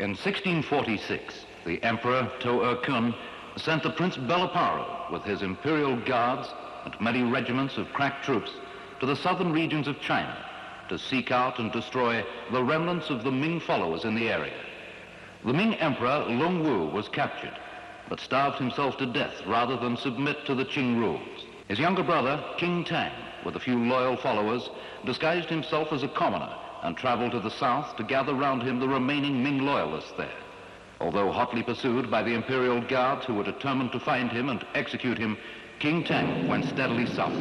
In 1646, the Emperor To-Er-Kun sent the Prince Belaparo with his imperial guards and many regiments of crack troops to the southern regions of China to seek out and destroy the remnants of the Ming followers in the area. The Ming Emperor Long Wu was captured, but starved himself to death rather than submit to the Qing rules. His younger brother, King Tang, with a few loyal followers, disguised himself as a commoner and traveled to the south to gather round him the remaining Ming loyalists there. Although hotly pursued by the imperial guards who were determined to find him and execute him, King Tang went steadily south.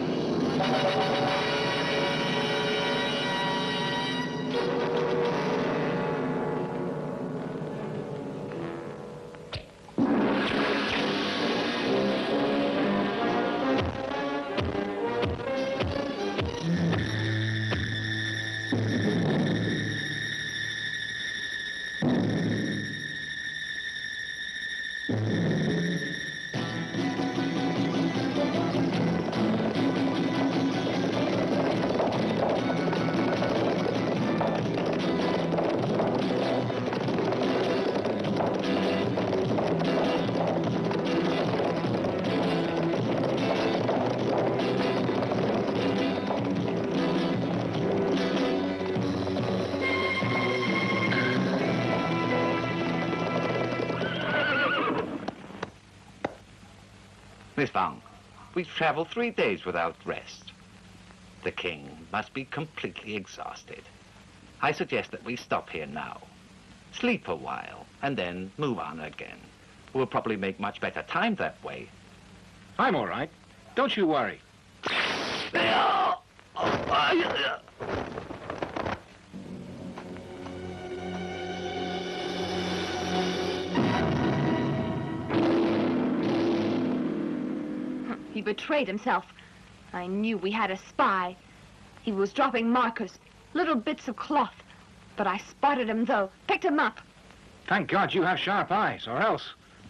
Miss Feng, we've traveled 3 days without rest. The king must be completely exhausted. I suggest that we stop here now, sleep a while, and then move on again. We'll probably make much better time that way. I'm all right. Don't you worry. He betrayed himself. I knew we had a spy. He was dropping markers, little bits of cloth. But I spotted him, though, picked him up. Thank God you have sharp eyes, or else.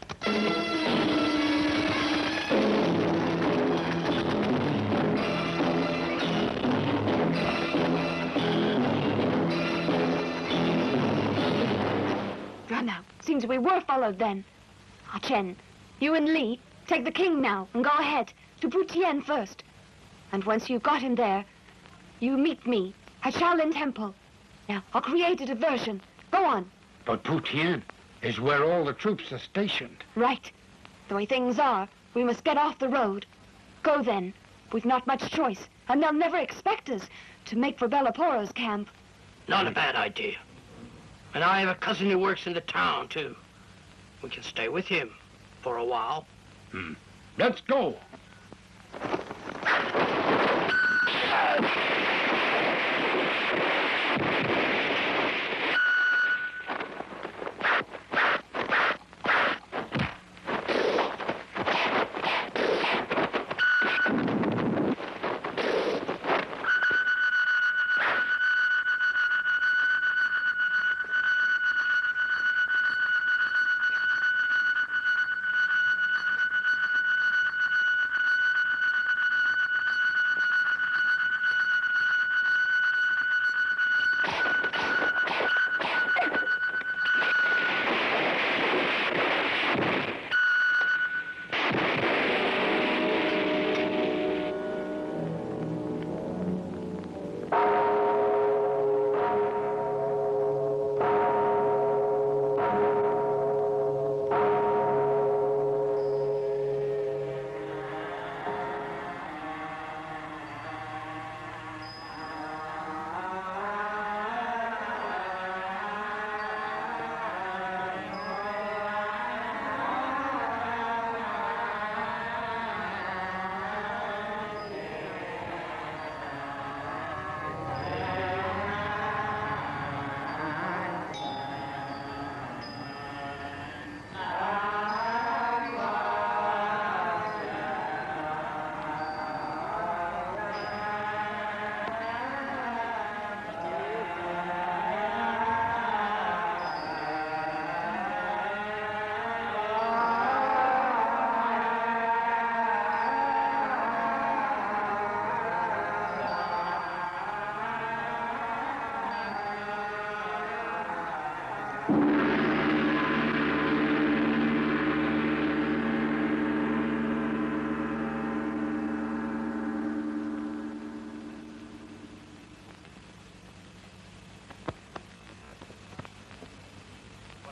Run now. Seems we were followed then. Ah, Chen, you and Li, take the king now and go ahead to Putian first. And once you've got him there, you meet me at Shaolin Temple. Now, I'll create a diversion. Go on. But Putian is where all the troops are stationed. Right. The way things are, we must get off the road. Go then. We've not much choice, and they'll never expect us to make for Belaporo's camp. Not a bad idea. And I have a cousin who works in the town, too. We can stay with him for a while. Let's go.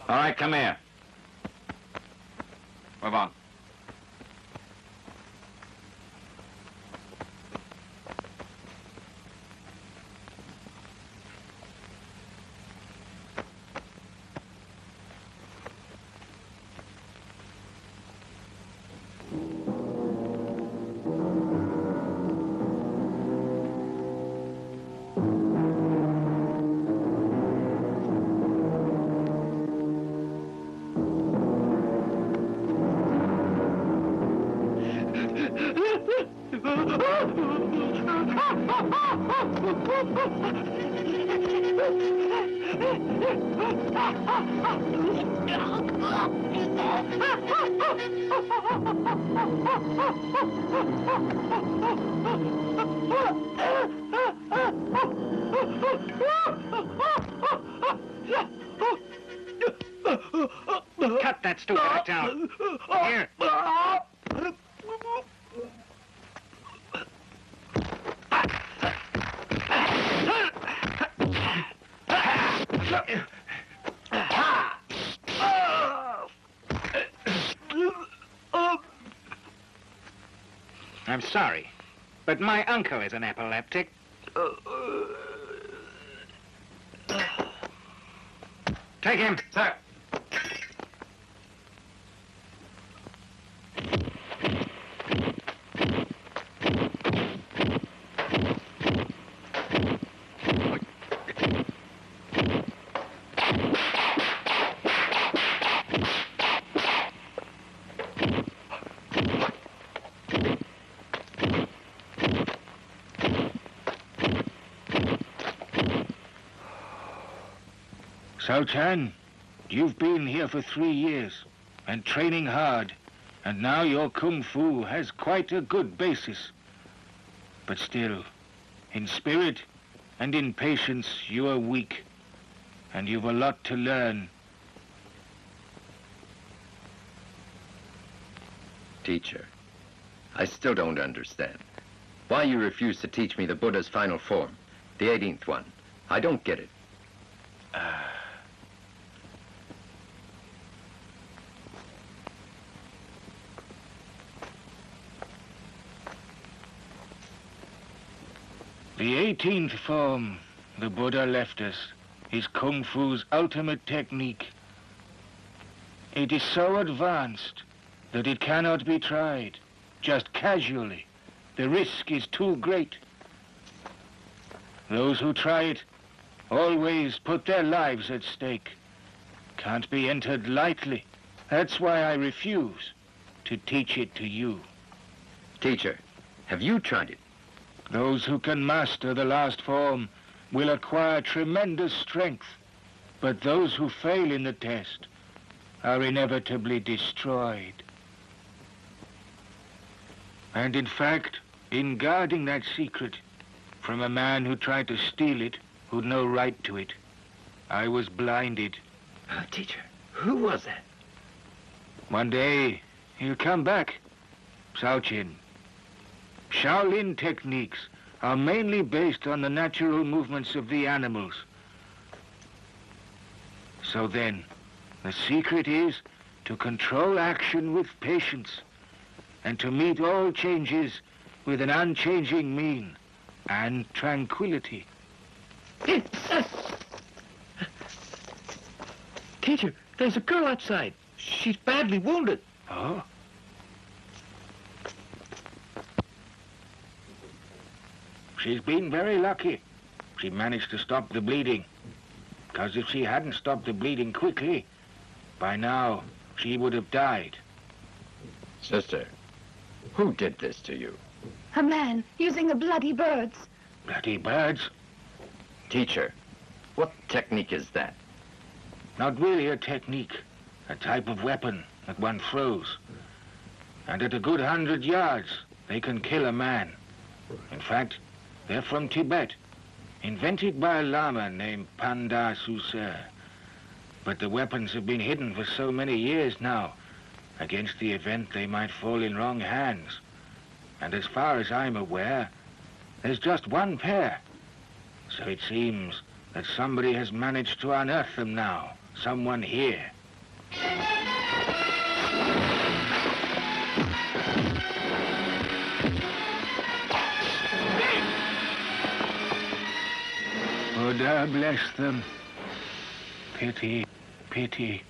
All right, come here. Move on. Cut that stupid act out. Here. I'm sorry, but my uncle is an epileptic. Take him. Sir. So, Chan, you've been here for 3 years and training hard, and now your kung fu has quite a good basis. But still, in spirit and in patience, you are weak, and you've a lot to learn. Teacher, I still don't understand. Why you refuse to teach me the Buddha's final form, the 18th one. I don't get it. The 18th form the Buddha left us is Kung Fu's ultimate technique. It is so advanced that it cannot be tried, just casually. The risk is too great. Those who try it always put their lives at stake. Can't be entered lightly. That's why I refuse to teach it to you. Teacher, have you tried it? Those who can master the last form will acquire tremendous strength, but those who fail in the test are inevitably destroyed. And in fact, in guarding that secret from a man who tried to steal it, who'd no right to it, I was blinded. Teacher, who was that? One day, he'll come back, Shaolin. Shaolin techniques are mainly based on the natural movements of the animals. So then, the secret is to control action with patience and to meet all changes with an unchanging mien and tranquility. Teacher, there's a girl outside. She's badly wounded. Oh? She's been very lucky. She managed to stop the bleeding. Because if she hadn't stopped the bleeding quickly, by now she would have died. Sister, who did this to you? A man using the bloody birds. Bloody birds? Teacher, what technique is that? Not really a technique. A type of weapon that one throws. And at a good 100 yards, they can kill a man. In fact, they're from Tibet, invented by a lama named Panda Suser. But the weapons have been hidden for so many years now, against the event they might fall in wrong hands. And as far as I'm aware, there's just one pair. So it seems that somebody has managed to unearth them now, someone here. Buddha bless them. Pity, pity.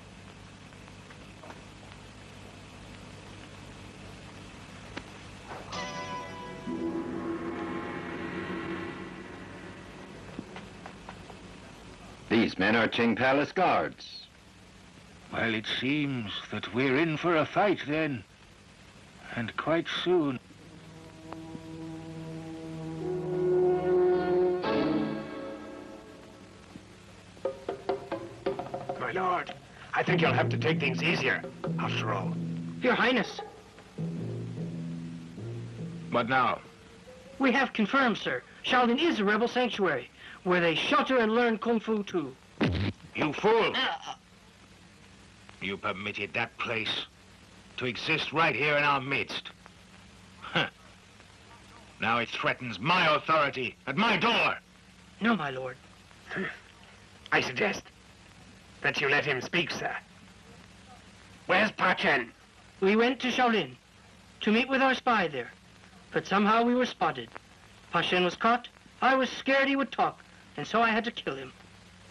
These men are Qing Palace guards. Well, it seems that we're in for a fight then. And quite soon. My lord, I think you'll have to take things easier, after all. Your Highness, What now? we have confirmed, sir. Shaolin is a rebel sanctuary, where they shelter and learn Kung Fu too. You fool! You permitted that place to exist right here in our midst. Huh. Now it threatens my authority at my door. No, my lord. I suggest that you let him speak, sir. Where's Pa Chen? We went to Shaolin to meet with our spy there, but somehow we were spotted. Pa Shen was caught. I was scared he would talk, and so I had to kill him.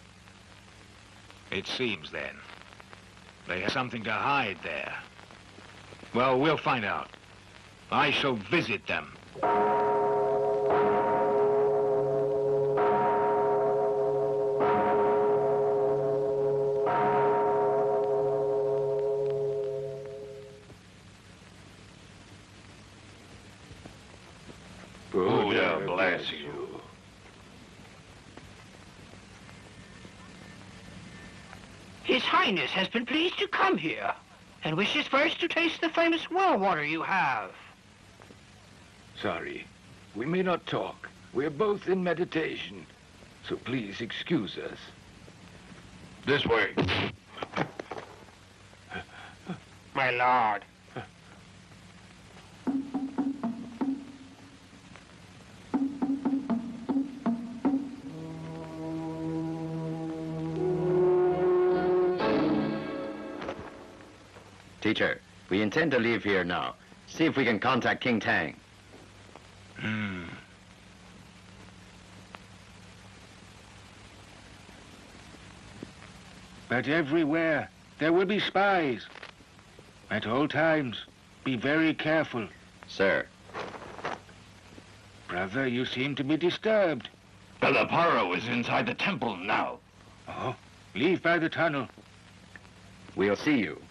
It seems then they have something to hide there. Well, we'll find out. I shall visit them. Buddha bless you. His Highness has been pleased to come here, and wishes first to taste the famous well water you have. Sorry, we may not talk. We're both in meditation, so please excuse us. This way. My lord. Teacher, we intend to leave here now. See if we can contact King Tang. But everywhere there will be spies. At all times, be very careful. Sir, Brother, you seem to be disturbed. Belaparo is inside the temple now. Oh, leave by the tunnel. we'll see you.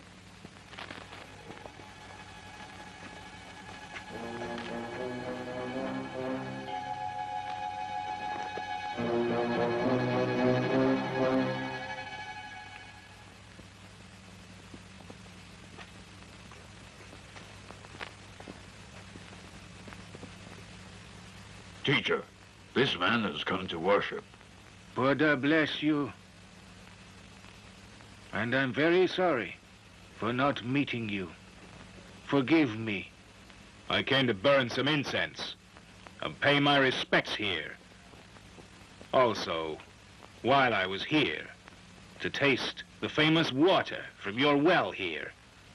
Teacher, this man has come to worship. Buddha bless you. And I'm very sorry for not meeting you. Forgive me. I came to burn some incense and pay my respects here. Also, while I was here, to taste the famous water from your well here.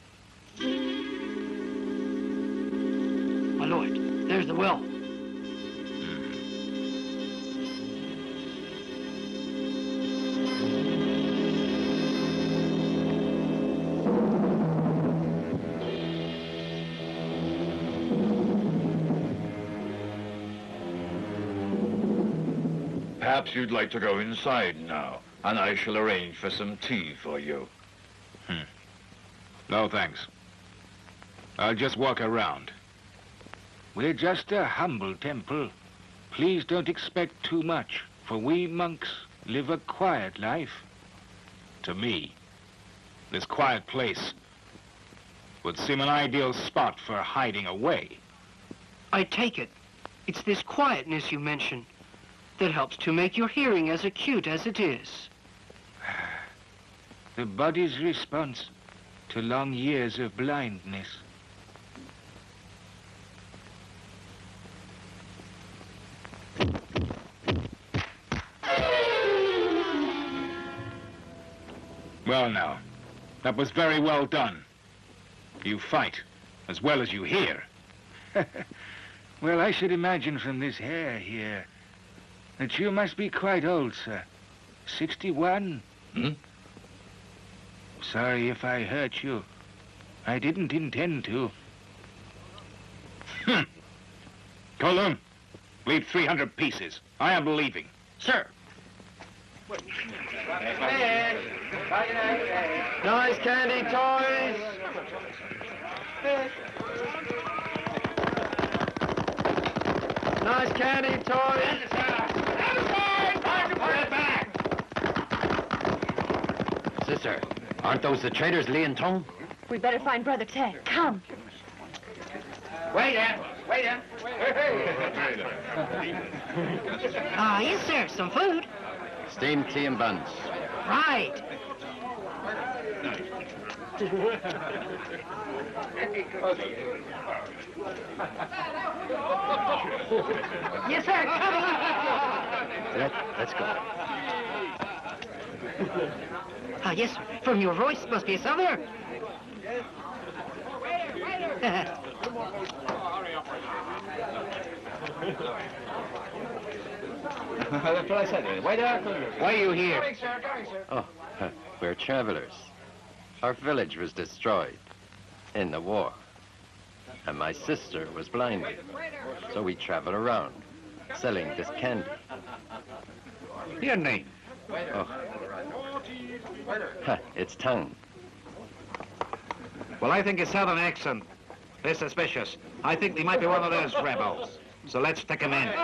My lord, there's the well. Perhaps you'd like to go inside now, and I shall arrange for some tea for you. No, thanks. I'll just walk around. We're just a humble temple. Please don't expect too much, for we monks live a quiet life. To me, this quiet place would seem an ideal spot for hiding away. I take it. It's this quietness you mention that helps to make your hearing as acute as it is. The body's response to long years of blindness. Well now, That was very well done. You fight as well as you hear. Well, I should imagine from this hair here that you must be quite old, sir. 61? Sorry if I hurt you. I didn't intend to. Colum, leave 300 pieces. I am leaving. Sir. Nice candy toys. Nice candy toys. Sister, aren't those the traitors, Li and Tong? We better find Brother Tang. Come. Wait there. Wait there. Ah, yes, sir. Some food. Steamed tea and buns. Right. Yes, sir. Come. Let's go. Ah, yes, sir. From your voice, must be a southerner. That's what I said. Wait there. Why are you here? Oh, we're travelers. Our village was destroyed in the war. And my sister was blinded. So we travel around, selling this candy. Your name? Oh. It's Tang. Well, I think his southern accent is suspicious. I think they might be one of those rebels. So let's stick him in.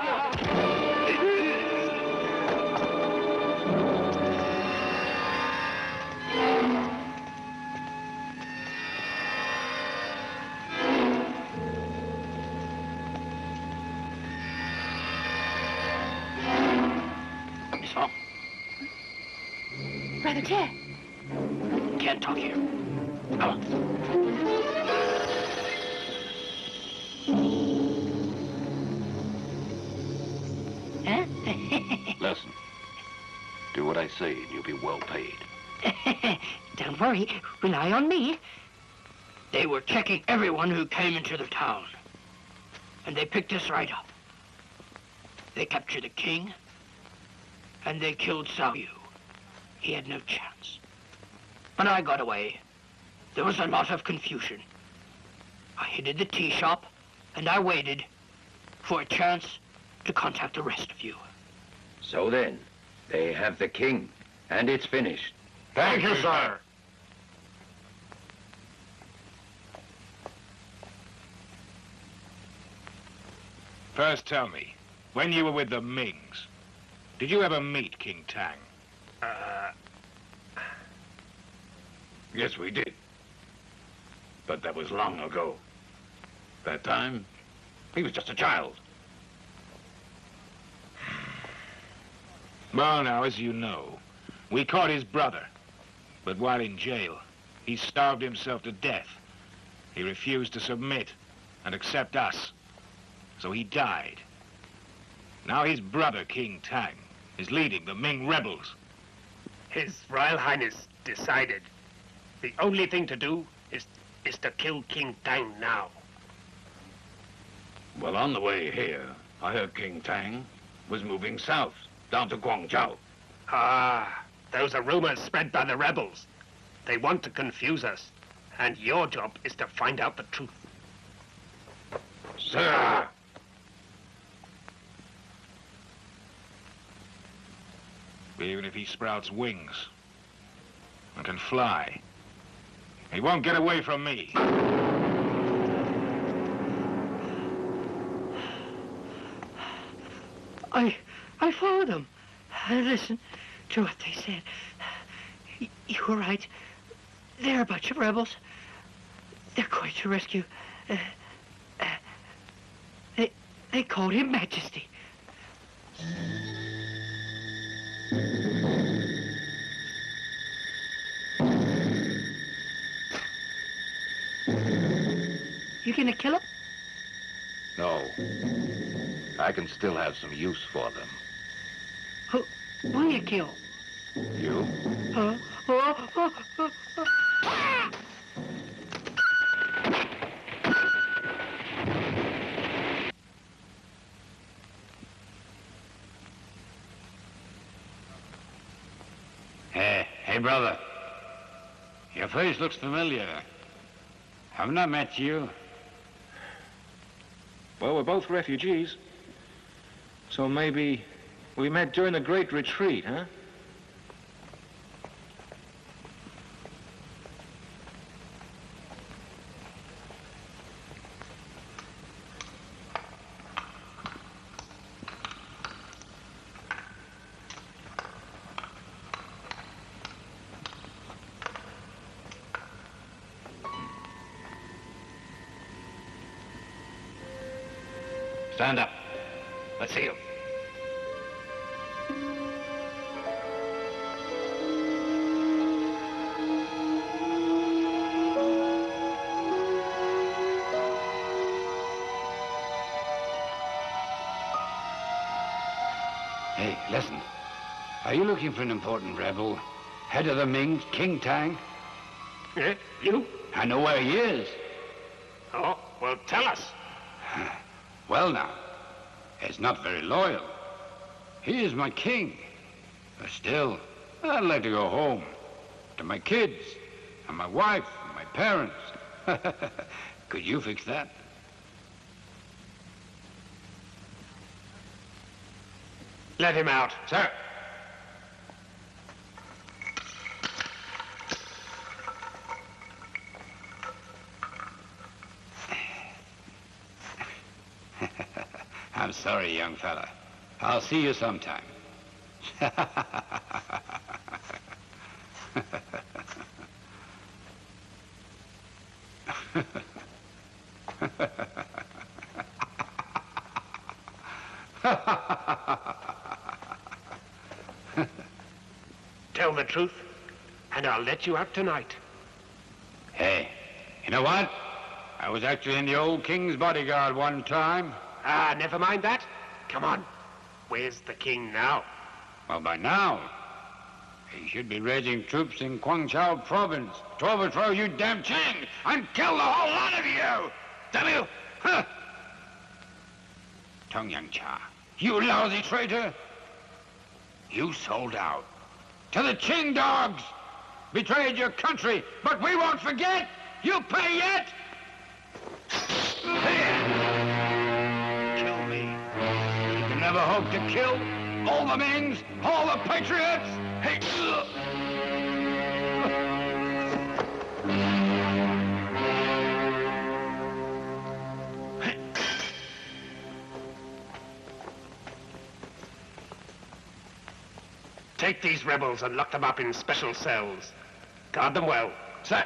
Brother Tang. Can't talk here. Come on. Huh? Listen. Do what I say and you'll be well paid. Don't worry. Rely on me. They were checking everyone who came into the town. And they picked us right up. They captured the king. And they killed Shao. He had no chance. When I got away, there was a lot of confusion. I hid in the tea shop, and I waited for a chance to contact the rest of you. So then, they have the king, and it's finished. Thank you, sir. First tell me, when you were with the Mings, did you ever meet King Tang? Yes, we did. But that was long ago. That time, he was just a child. Well, now, as you know, we caught his brother. But while in jail, he starved himself to death. He refused to submit and accept us. So he died. Now his brother, King Tang, is leading the Ming rebels. His Royal Highness decided the only thing to do is to kill King Tang now. Well, on the way here, I heard King Tang was moving south, down to Guangzhou. Ah, those are rumors spread by the rebels. They want to confuse us, and your job is to find out the truth. Sir! Even if he sprouts wings and can fly, he won't get away from me. I followed them. I listened to what they said. You were right. They're a bunch of rebels. They're going to rescue. They called him Majesty. You gonna kill him? No. I can still have some use for them. Who will you kill? You? Hey, brother. Your face looks familiar. Haven't I met you? Well, we're both refugees. So maybe we met during the Great Retreat, huh? Stand up. Let's see you. Hey, listen. Are you looking for an important rebel? Head of the Ming, King Tang? Eh? You? I know where he is. Oh, well, tell us. Well now, he's not very loyal. He is my king. But still, I'd like to go home. To my kids, and my wife, and my parents. Could you fix that? Let him out. Sir. I'm sorry, young fella. I'll see you sometime. Tell the truth, and I'll let you out tonight. Hey, you know what? I was actually in the old king's bodyguard one time. Ah, never mind that. Come on. Where's the king now? Well, by now, he should be raising troops in Guangzhou province to overthrow you damn Chang and kill the whole lot of you! Damn you! Huh. Tong Yang Cha, you lousy traitor! You sold out to the Qing dogs! Betrayed your country, but we won't forget! You pay yet! Kill me. You can never hope to kill all the Mings, all the patriots! Hey! Take these rebels and lock them up in special cells. Guard them well. Sir.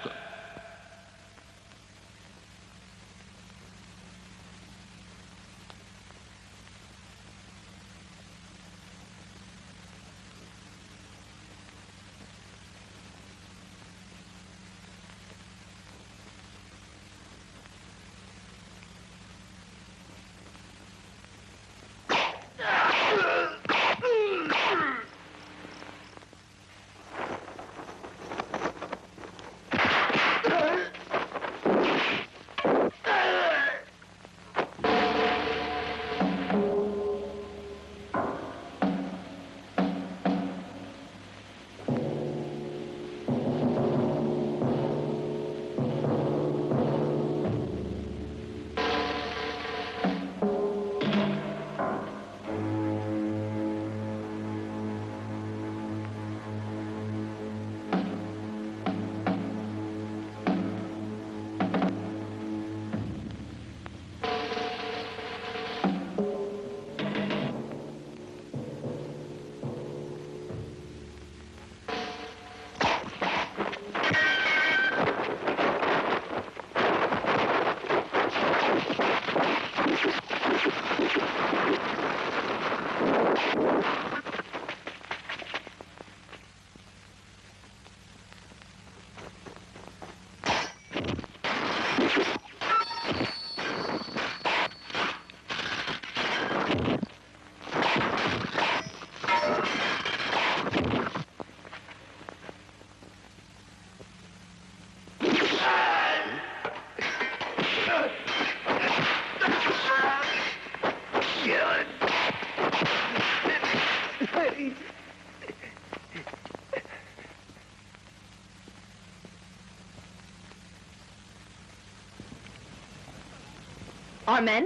Our men?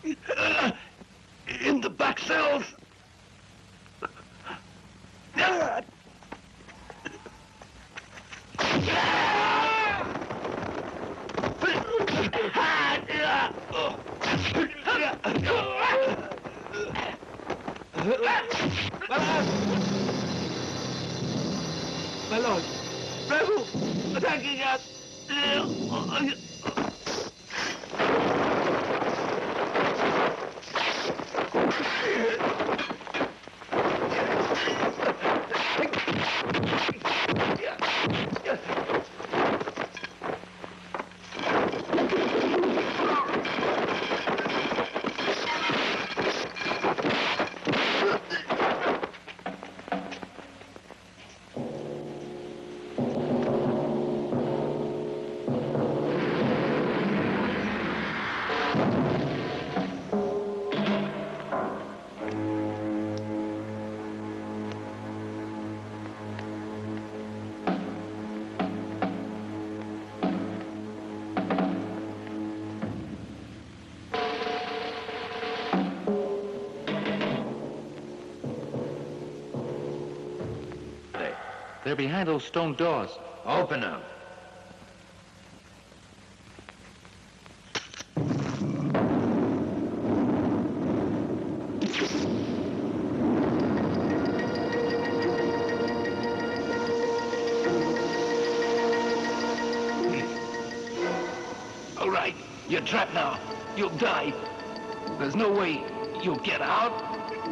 In the back cells. My lord, rebels attacking us. They're behind those stone doors. Open them. All right, you're trapped now. You'll die. There's no way you'll get out.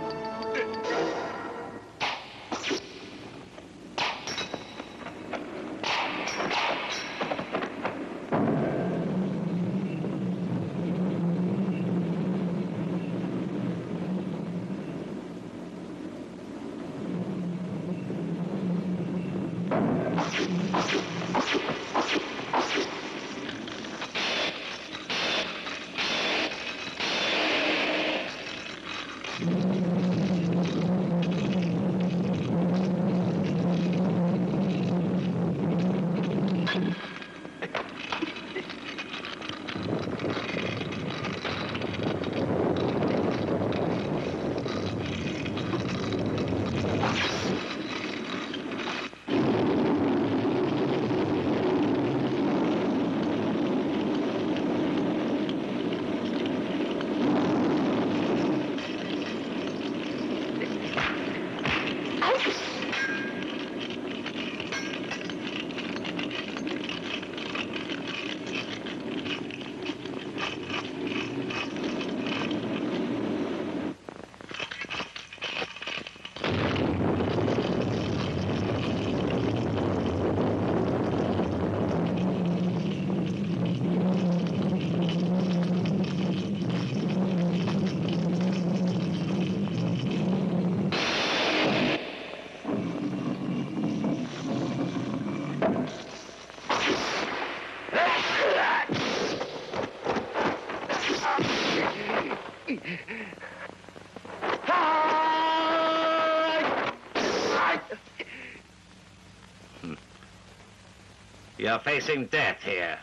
You're facing death here.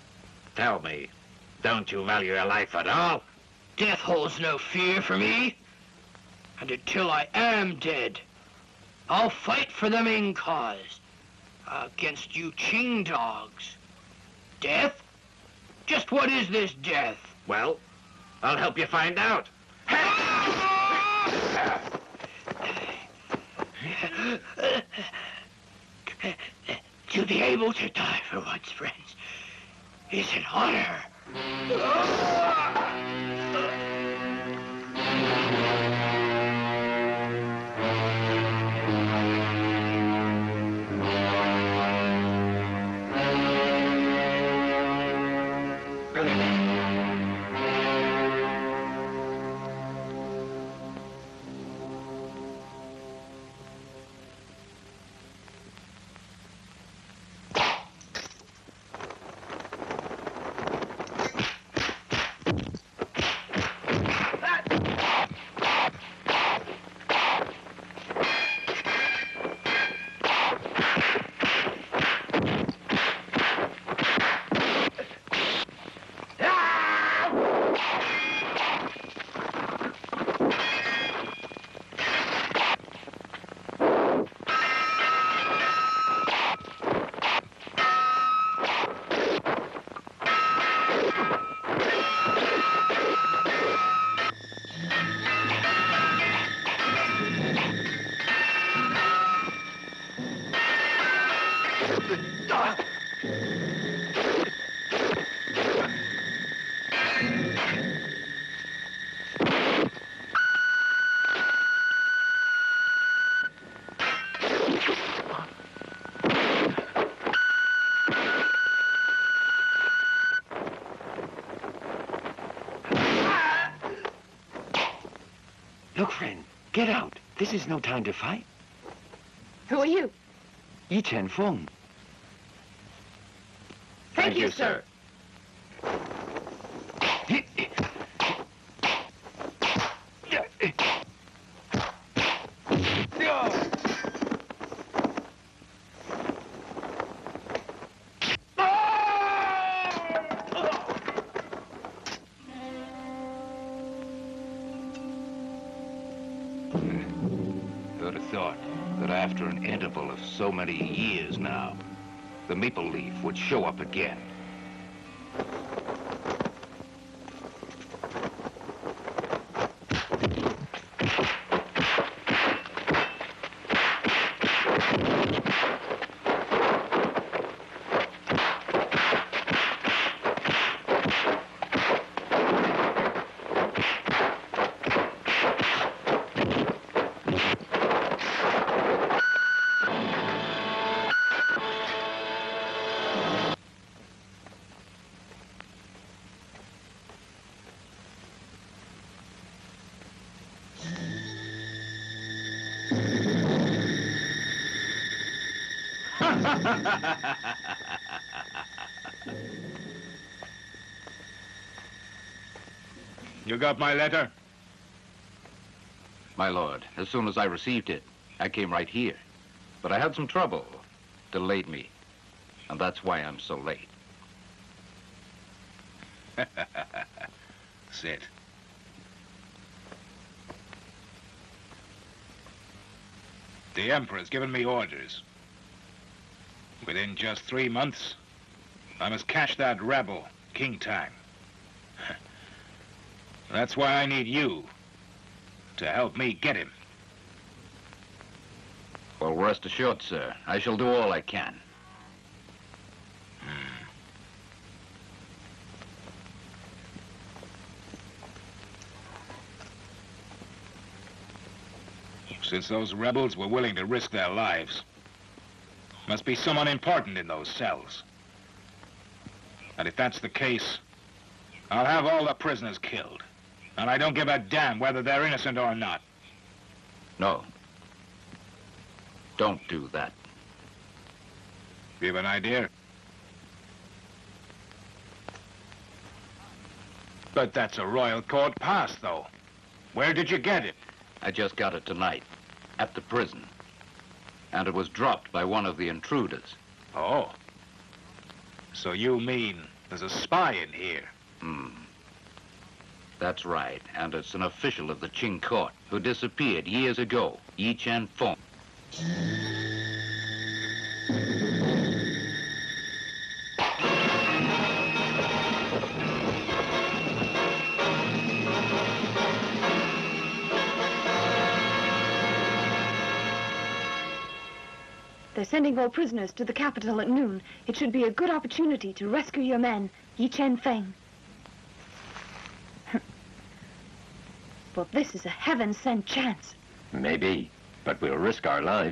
Tell me, don't you value your life at all? Death holds no fear for me. And until I am dead, I'll fight for the Ming cause against you Ching dogs. Death? Just what is this death? Well, I'll help you find out. To be able to die for one's friends is an honor. Look, friend, get out. This is no time to fight. Who are you? Feng. Thank you, sir. Who'd have thought that after an interval of so many years now, the maple leaf would show up again? You got my letter? My lord, as soon as I received it, I came right here. But I had some trouble. Delayed me. And that's why I'm so late. Sit. The Emperor's given me orders. Within just 3 months, I must catch that rebel, King Tang. That's why I need you to help me get him. Well, rest assured, sir, I shall do all I can. Since those rebels were willing to risk their lives, must be someone important in those cells. And if that's the case, I'll have all the prisoners killed. And I don't give a damn whether they're innocent or not. No. Don't do that. You have an idea? But that's a royal court pass, though. Where did you get it? I just got it tonight, at the prison. And it was dropped by one of the intruders. Oh. So you mean there's a spy in here? That's right, and it's an official of the Qing court who disappeared years ago, Feng. They're sending more prisoners to the capital at noon. It should be a good opportunity to rescue your men, Feng. Well, this is a heaven-sent chance. Maybe, but we'll risk our lives.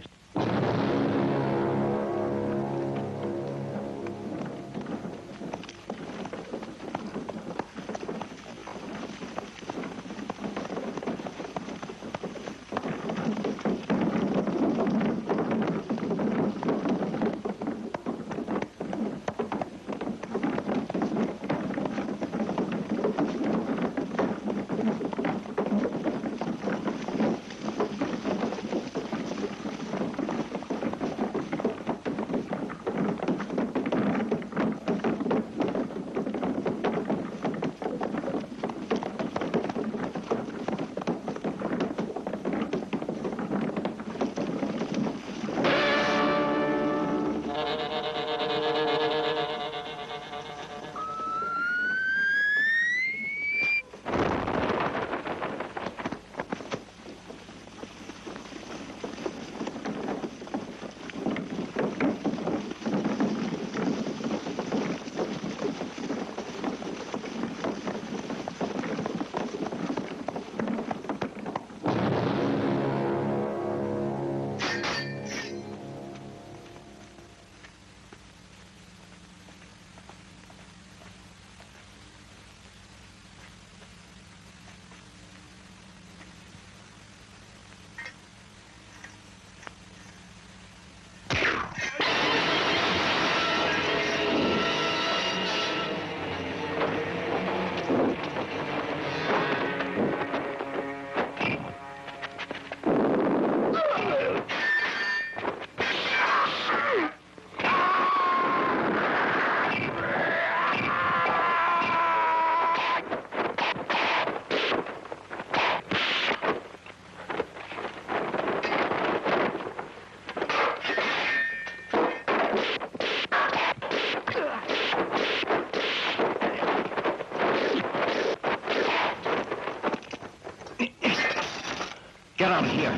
Get out of here.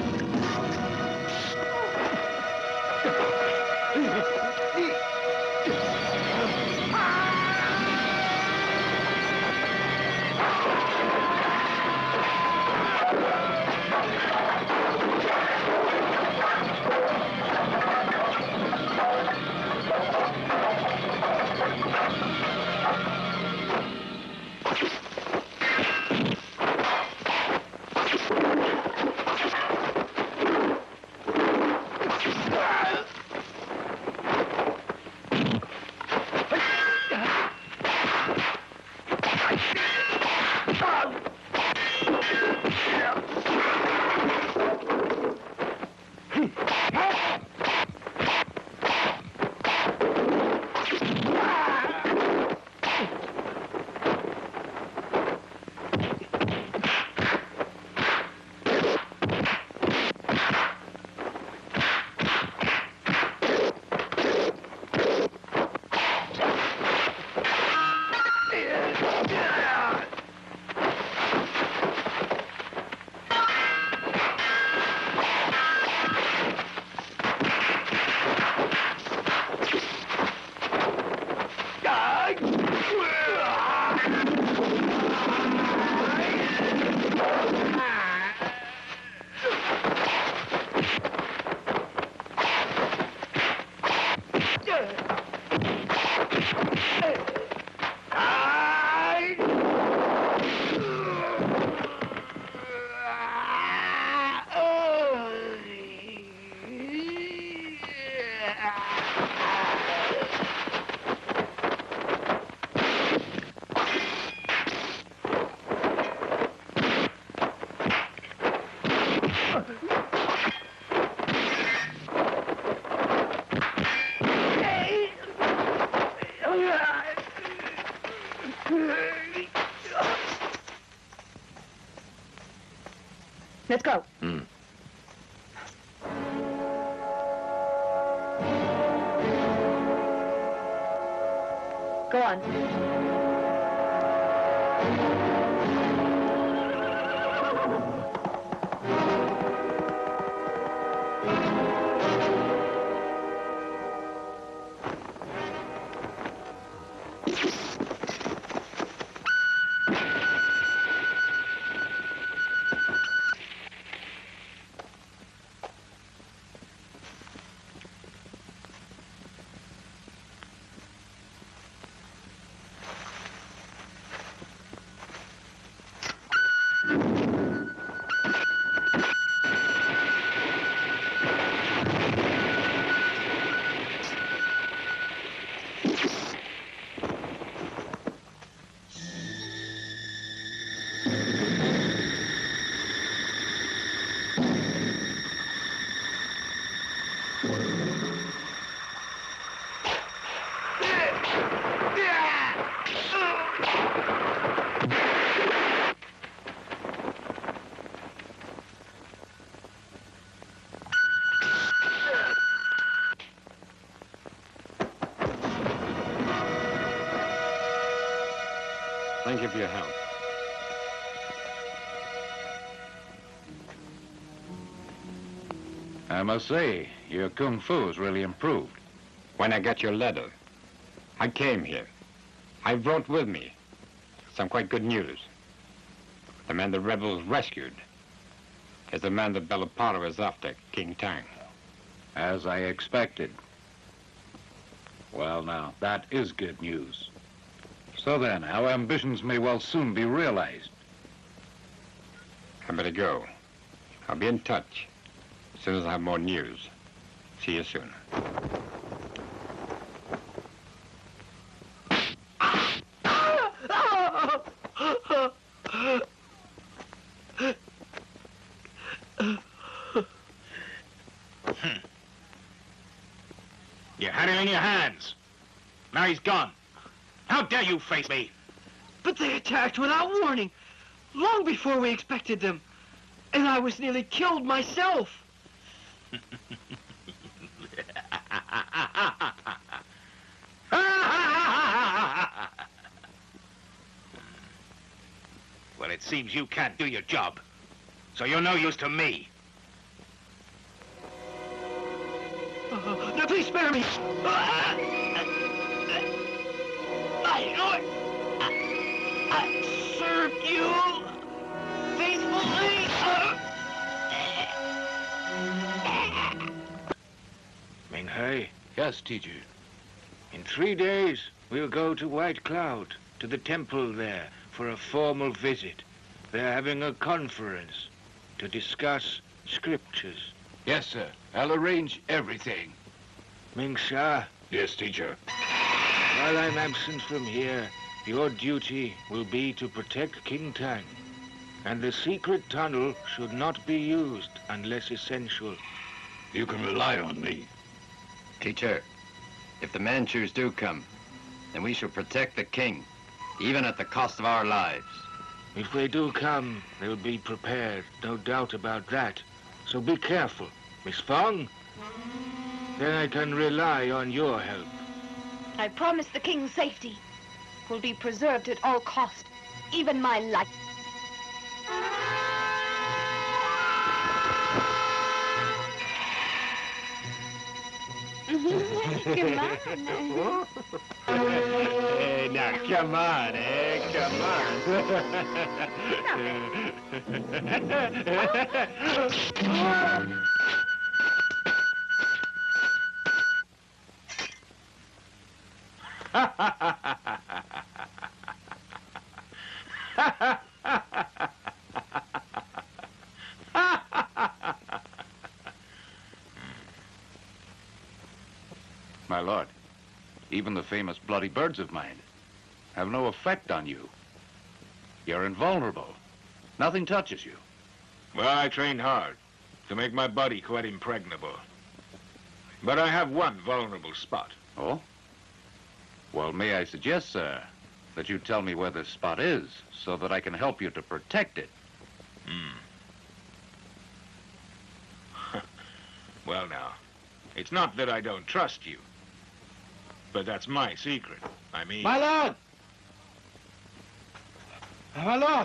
Let's go. Go on. Thank you for your help. I must say, your kung fu's really improved. When I got your letter, I came here. I brought with me some quite good news. The man the rebels rescued is the man that Belaparo is after, King Tang. As I expected. Well, now, that is good news. So then, our ambitions may well soon be realized. I better go. I'll be in touch as soon as I have more news. See you soon. You had him in your hands. Now he's gone. How dare you face me? But they attacked without warning, long before we expected them. And I was nearly killed myself. Well, it seems you can't do your job. so you're no use to me. Now, please spare me. My lord, I served you faithfully. Ming Hai, Yes, teacher. in 3 days, we'll go to White Cloud, to the temple there, for a formal visit. They're having a conference to discuss scriptures. Yes, sir. I'll arrange everything. Ming Sha, Yes, teacher. while I'm absent from here, your duty will be to protect King Tang. And the secret tunnel should not be used unless essential. You can rely on me. Teacher, if the Manchus do come, then we shall protect the king, even at the cost of our lives. If they do come, they'll be prepared, no doubt about that. So be careful, Miss Feng. Then I can rely on your help. I promise the king's safety will be preserved at all cost, even my life. Come on. Now, come on, come on. My lord, even the famous bloody birds of mine have no effect on you. You're invulnerable. Nothing touches you. Well, I trained hard to make my body quite impregnable. But I have one vulnerable spot. Oh? Well, may I suggest, sir, that you tell me where this spot is so that I can help you to protect it. Well, now, it's not that I don't trust you, but that's my secret. I mean... My lord! My lord!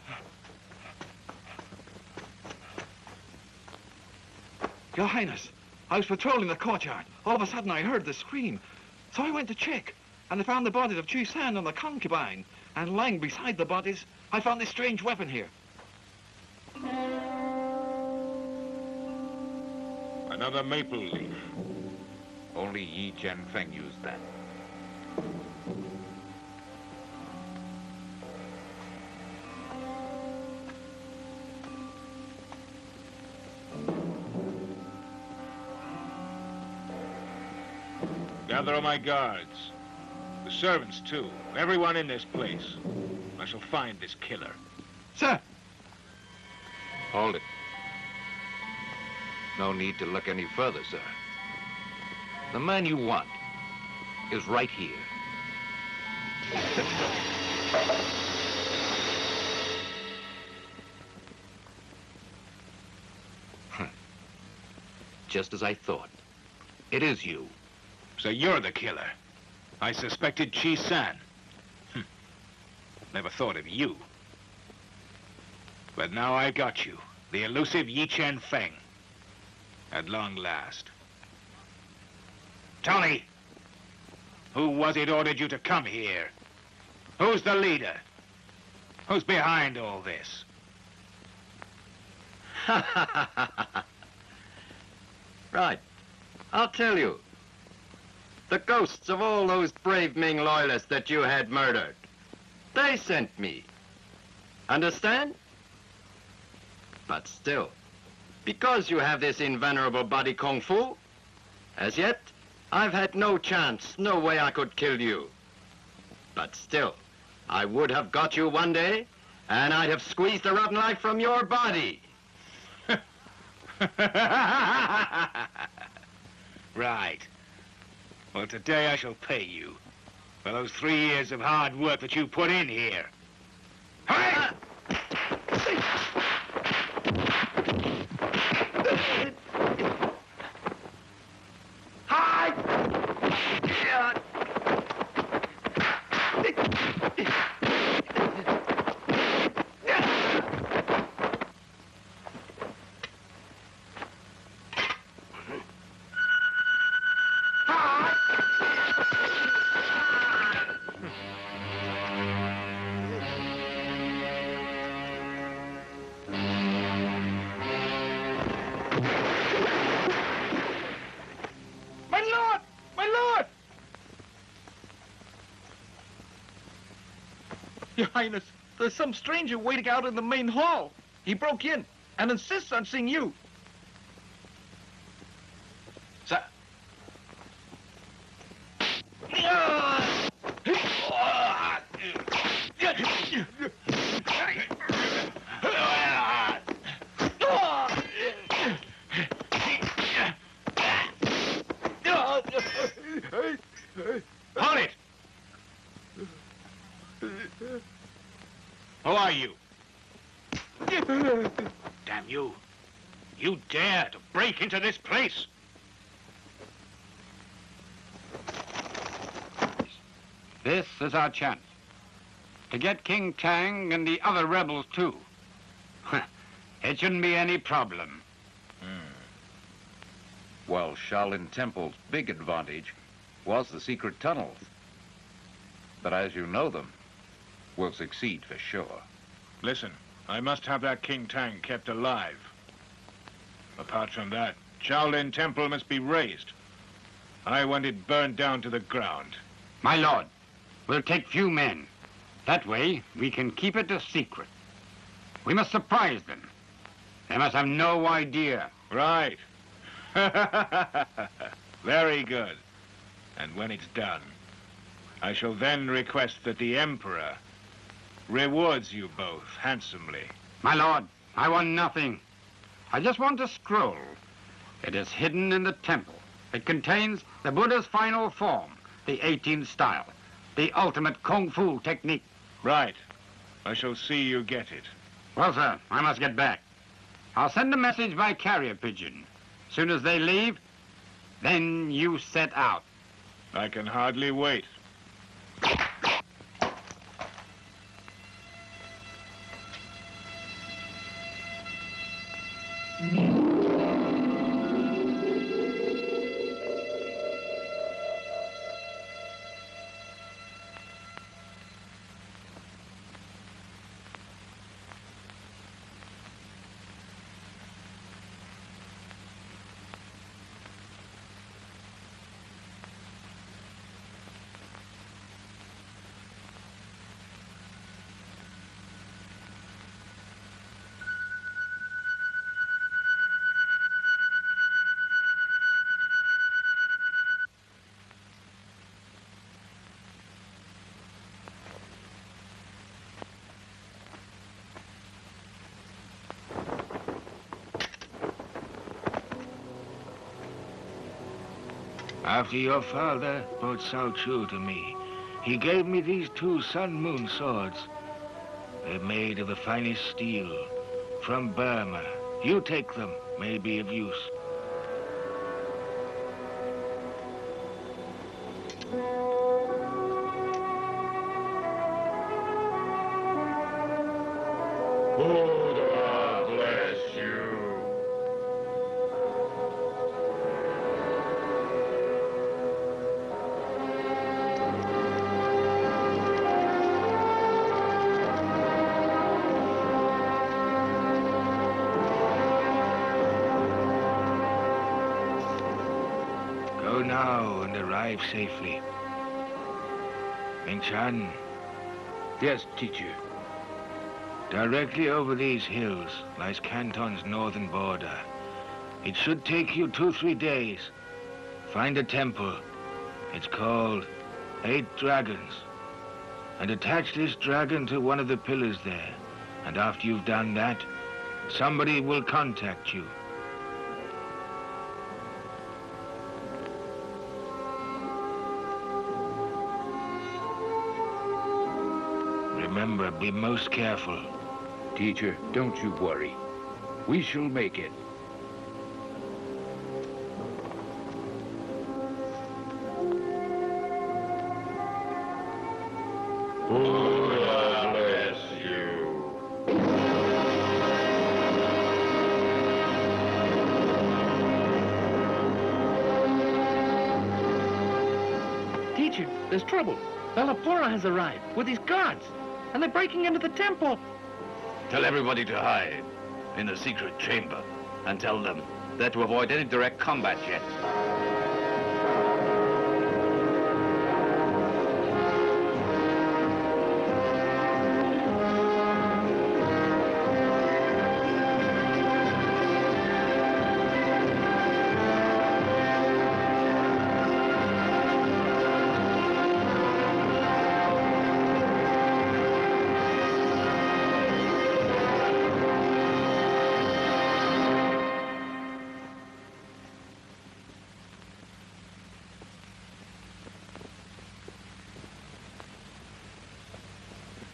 Your Highness, I was patrolling the courtyard. All of a sudden I heard the scream. So I went to check, and I found the bodies of Chi San and the concubine. And lying beside the bodies, I found this strange weapon here. Another maple leaf. Only Yi Chen Feng used that. Gather all my guards. The servants, too. Everyone in this place. I shall find this killer. Sir! Hold it. No need to look any further, sir. The man you want is right here. Just as I thought. It is you. So you're the killer. I suspected Chi San. Never thought of you. But now I got you. The elusive Yi Chen Feng. At long last. Tony! Who was it ordered you to come here? Who's the leader? Who's behind all this? Right. I'll tell you. The ghosts of all those brave Ming loyalists that you had murdered. They sent me. Understand? But still, because you have this invenerable body kung fu, as yet, I've had no chance, no way I could kill you. But still, I would have got you one day, and I'd have squeezed the rotten life from your body. Right. Well, today I shall pay you for those 3 years of hard work that you put in here. Hurry! Your Highness, there's some stranger waiting out in the main hall. He broke in and insists on seeing you. Sir. Hold it! Who are you? Damn you. You dare to break into this place? This is our chance. To get King Tang and the other rebels, too. It shouldn't be any problem. Well, Shaolin Temple's big advantage was the secret tunnels. But as you know them, we'll succeed for sure. Listen, I must have that King Tang kept alive. Apart from that, Shaolin Temple must be razed. I want it burned down to the ground. My lord, we'll take few men. That way, we can keep it a secret. We must surprise them. They must have no idea. Right. Very good. And when it's done, I shall then request that the Emperor rewards you both handsomely. My lord, I want nothing. I just want a scroll. It is hidden in the temple. It contains the Buddha's final form, the 18th style, the ultimate kung fu technique. Right. I shall see you get it. Well, sir, I must get back. I'll send a message by carrier pigeon. Soon as they leave, then you set out. I can hardly wait. After your father brought Shao to me, he gave me these two sun-moon swords. They're made of the finest steel from Burma. You take them, may be of use. Buddha bless you. Go now and arrive safely. Ming Chan. Yes, teacher. Directly over these hills lies Canton's northern border. It should take you 2-3 days. Find a temple. It's called 8 Dragons. And attach this dragon to one of the pillars there. And after you've done that, somebody will contact you. Remember, be most careful. Teacher, don't you worry. We shall make it. Buddha bless you. Teacher, there's trouble. Belapura has arrived with his guards, and they're breaking into the temple. Tell everybody to hide in the secret chamber, and tell them they're to avoid any direct combat yet.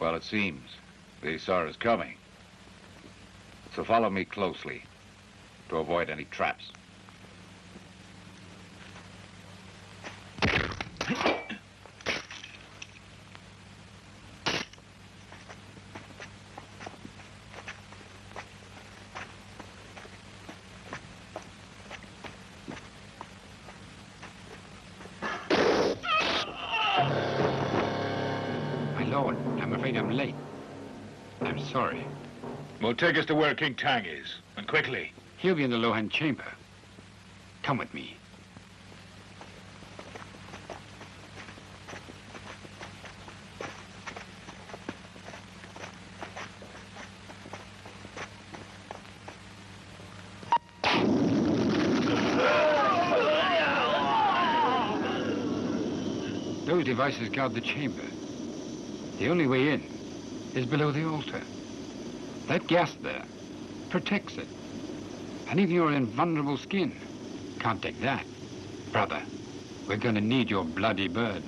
Well, it seems they saw us coming. So follow me closely to avoid any traps. My lord, I'm afraid I'm late. I'm sorry. Well, take us to where King Tang is, and quickly. He'll be in the low-hand chamber. Come with me. Those devices guard the chamber. The only way in is below the altar. That gas there protects it. And even your invulnerable skin can't take that. Brother, we're gonna need your bloody birds.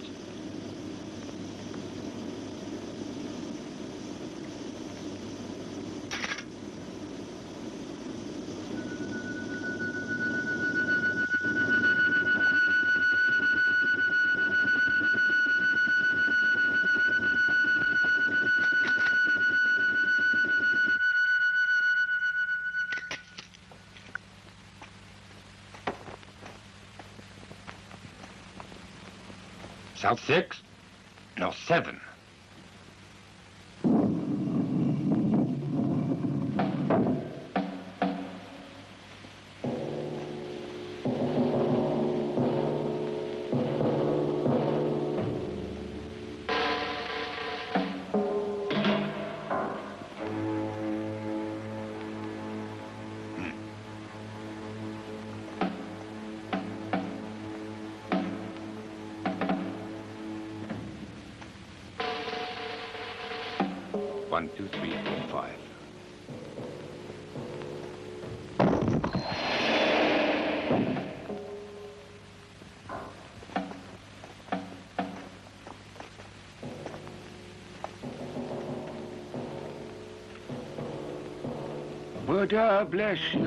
South 6? North 7. One, two, three, four, five. Buddha bless you.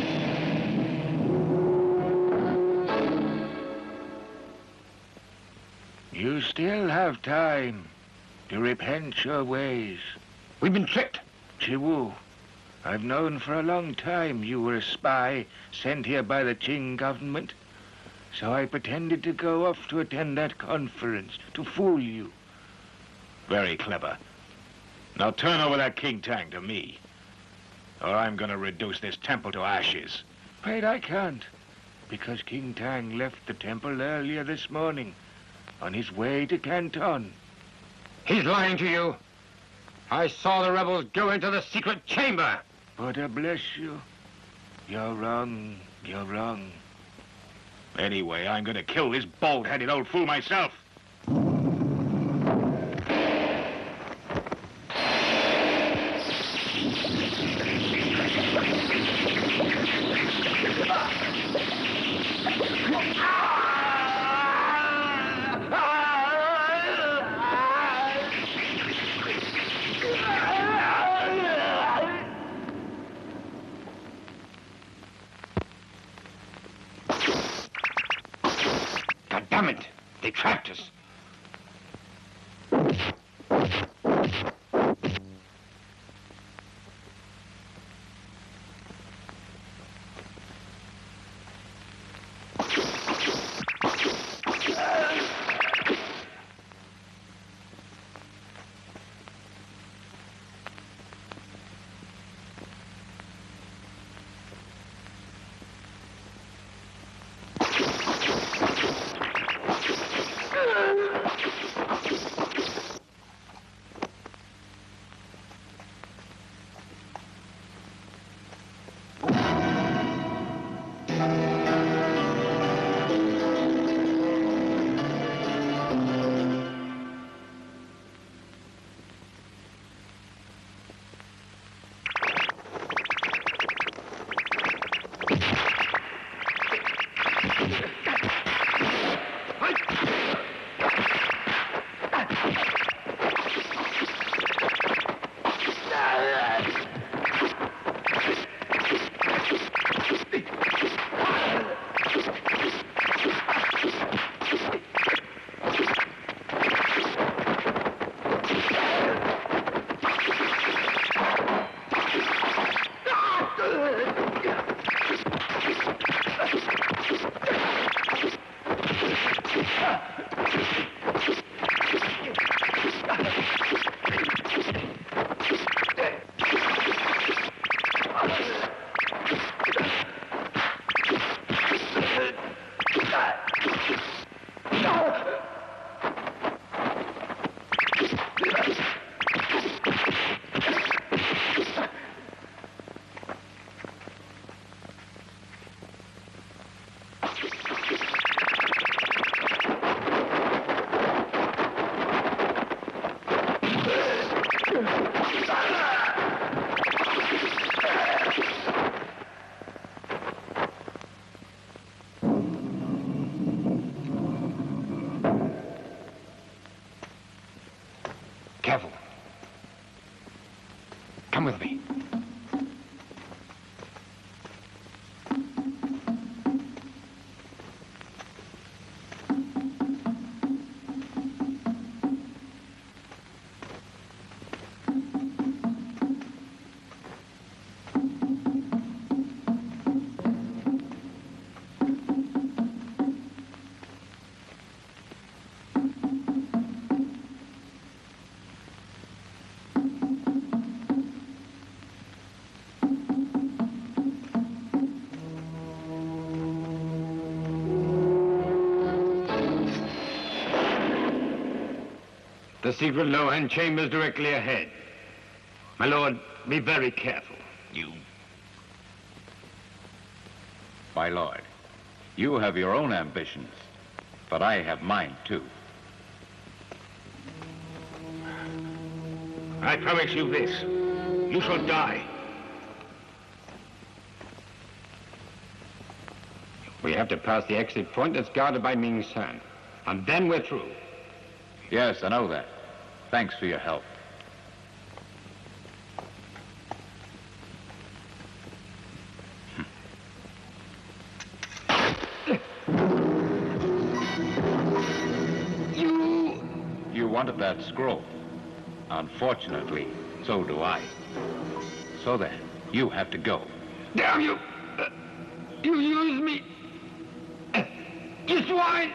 You still have time to repent your ways. We've been tricked. Chiwu, I've known for a long time you were a spy sent here by the Qing government. So I pretended to go off to attend that conference to fool you. Very clever. Now turn over that King Tang to me, or I'm gonna reduce this temple to ashes. Wait, I can't, because King Tang left the temple earlier this morning on his way to Canton. He's lying to you. I saw the rebels go into the secret chamber. Buddha bless you. You're wrong. You're wrong. Anyway, I'm gonna kill this bald-headed old fool myself. God damn it! They trapped us. Careful. Come with me. The secret low-end chamber's directly ahead. My lord, be very careful. You. My lord, you have your own ambitions, but I have mine too. I promise you this. You shall die. We have to pass the exit point that's guarded by Ming's son. And then we're through. Yes, I know that. Thanks for your help. You wanted that scroll. Unfortunately, so do I. So then, you have to go. Damn you! You used me! You swine!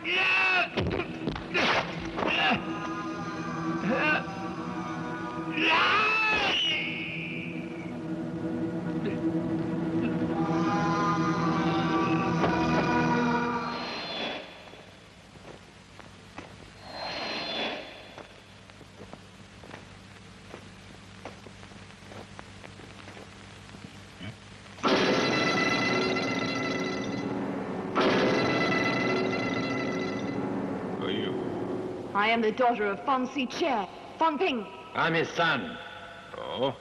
I am the daughter of Feng Che, Feng Ping. I'm his son. Oh?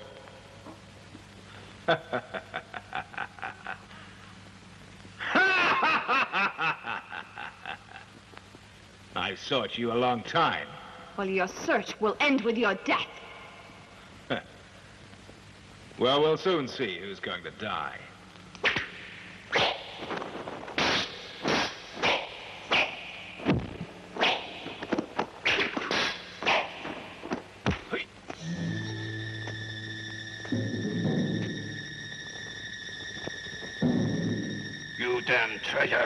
I've sought you a long time. Well, your search will end with your death. Well, we'll soon see who's going to die. You damn treasure.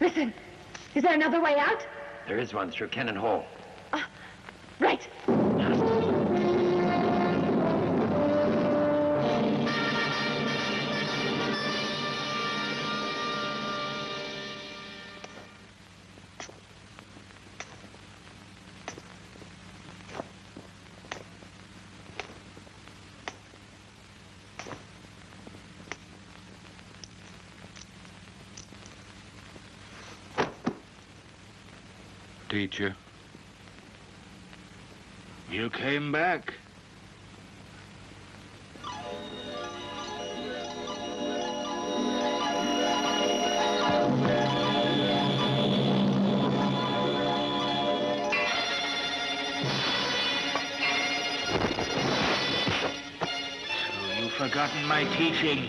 Listen. Is there another way out? There is one through Cannon Hall. Right. Teacher. You came back. So you've forgotten my teaching.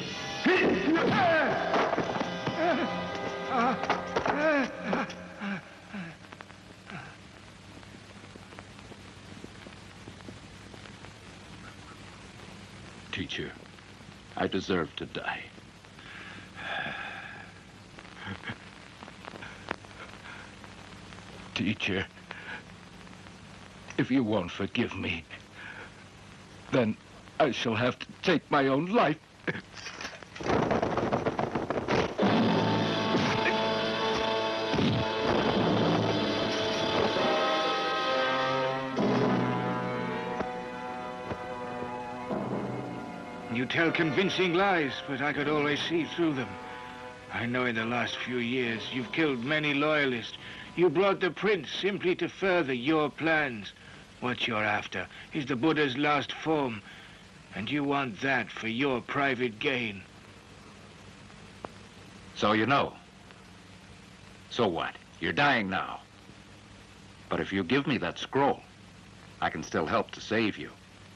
Teacher, I deserve to die. Teacher, if you won't forgive me, then I shall have to take my own life. You tell convincing lies, but I could always see through them. I know in the last few years you've killed many loyalists. You brought the prince simply to further your plans. What you're after is the Buddha's last form, and you want that for your private gain. So you know. So what? You're dying now. But if you give me that scroll, I can still help to save you.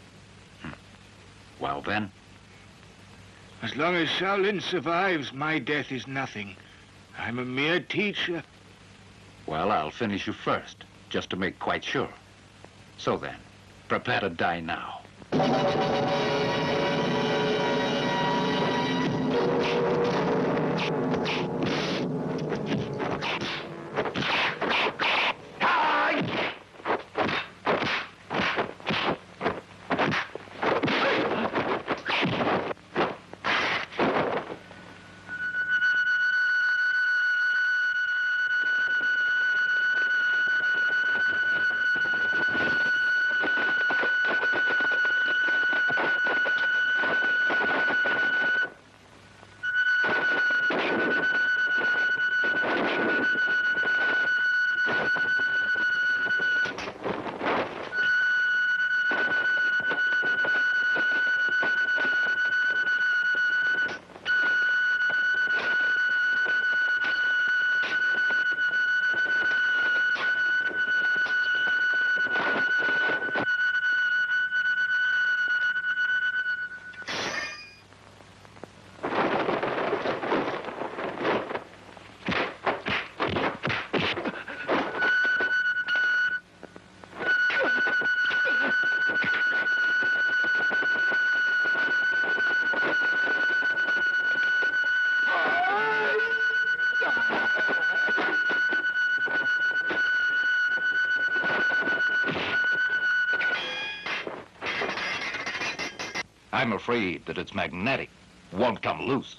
Well then? As long as Shaolin survives, my death is nothing. I'm a mere teacher. Well, I'll finish you first, just to make quite sure. So then, prepare to die now. I'm afraid that it's magnetic. Won't come loose.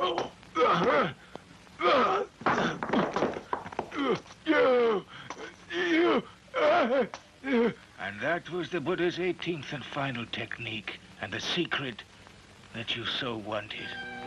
And that was the Buddha's 18th and final technique, and the secret that you so wanted.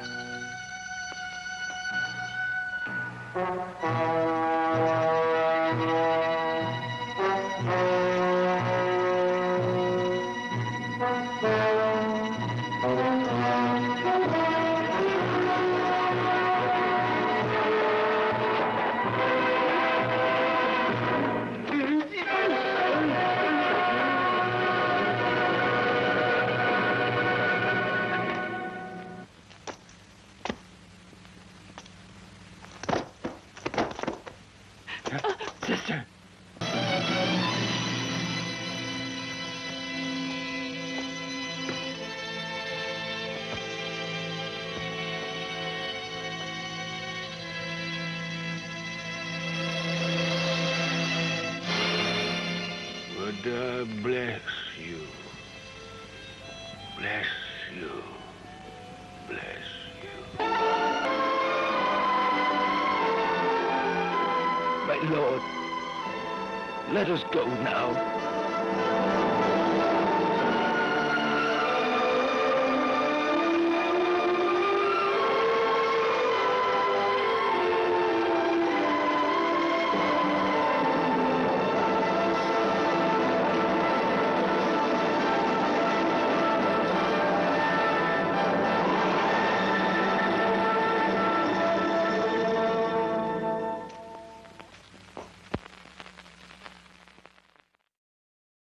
Sister. Buddha bless you. Bless you. Bless you. My lord, let us go now.